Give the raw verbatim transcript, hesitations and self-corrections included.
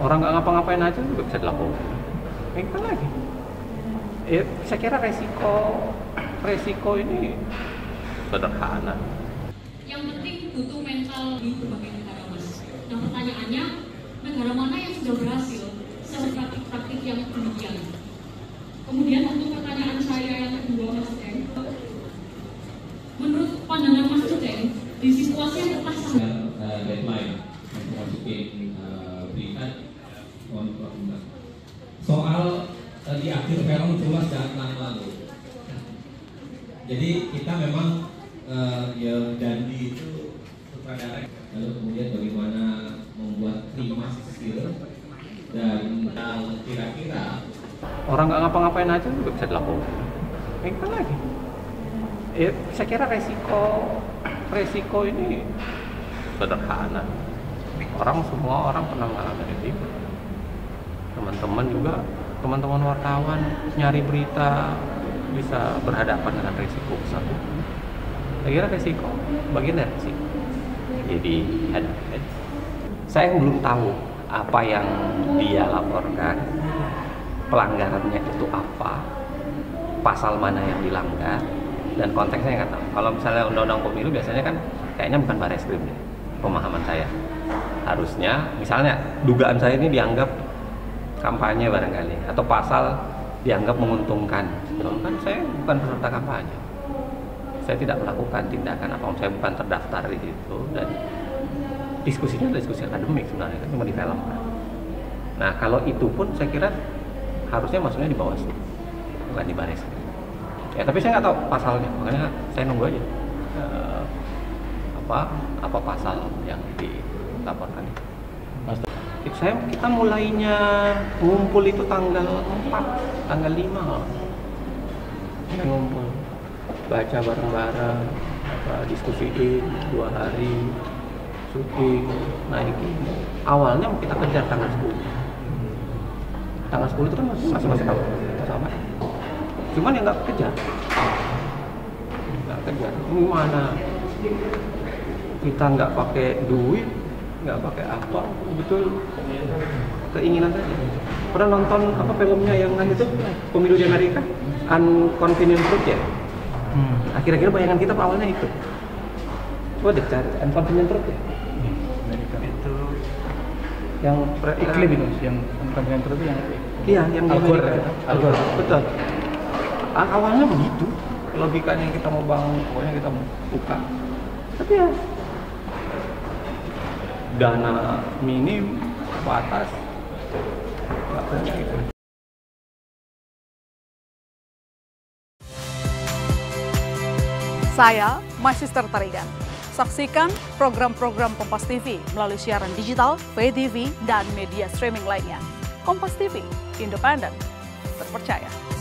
Orang nggak ngapa-ngapain aja juga bisa dilaporkan. Kayak gitu lagi. Ya, saya kira resiko resiko ini sederhana. Yang penting butuh mental di berbagai negara, Mas. Nah, pertanyaannya, negara mana yang sudah berhasil secara praktik-praktik yang demikian? Kemudian untuk pertanyaan saya yang kedua, Mas Ceng, menurut pandangan Mas Ceng, di situasi yang terpaksa uh, deadline untuk masukin uh, berita soal uh, di akhir film cuma datang lalu. Jadi kita memang uh, ya Dandi itu sutradara, lalu kemudian bagaimana membuat lima skill dan kira-kira orang nggak ngapa-ngapain aja juga bisa dilaporkan. Kayak gitu lagi. Ya, saya kira resiko resiko ini sederhana. Orang semua orang pernah mengalami itu. Teman-teman juga, teman-teman wartawan nyari berita bisa berhadapan dengan resiko besar. Saya kira resiko bagian dari resiko. Jadi ada. Saya belum tahu apa yang dia laporkan, pelanggarannya itu apa, pasal mana yang dilanggar, dan konteksnya nggak tahu. Kalau misalnya undang-undang pemilu biasanya kan kayaknya bukan Bareskrim deh, pemahaman saya. Harusnya misalnya dugaan saya ini dianggap kampanye barangkali, atau pasal dianggap menguntungkan. Kan saya bukan peserta kampanye, saya tidak melakukan tindakan apa, saya bukan terdaftar di situ, dan diskusinya adalah diskusi akademik sebenarnya, kan cuma di film kan. Nah kalau itu pun saya kira harusnya masuknya di Bawaslu, bukan di Bareskrim. Ya tapi saya nggak tahu pasalnya, makanya saya nunggu aja uh, apa apa pasal yang dilaporkan itu. Saya kita mulainya ngumpul itu tanggal empat, tanggal lima kita ngumpul, baca bareng-bareng, apa, diskusiin dua hari, syuting, naikin. Awalnya kita kejar tanggal sepuluh. Tanggal sepuluh itu kan masih masih tahu sama. Cuman yang nggak kejar, nggak kejar. Ini mana kita nggak pakai duit, nggak pakai apa, betul keinginan saja. Pernah nonton apa filmnya yang itu pemilu di Amerika, Inconvenient Truth ya? Hmm. Akhir-akhir bayangan kita awalnya itu. Coba deh cari Inconvenient Truth ya. Amerika itu Yang iklim itu, yang Inconvenient Truth itu yang iya, yang di Amerika. Al Gore. Betul. Awalnya begitu, logikanya kita mau bangun, pokoknya kita mau buka. Tapi ya dana minim, batas, nggak punya itu. Saya Magister Tarigan. Saksikan program-program Kompas T V melalui siaran digital, pay T V, dan media streaming lainnya. Kompas T V, independen, terpercaya.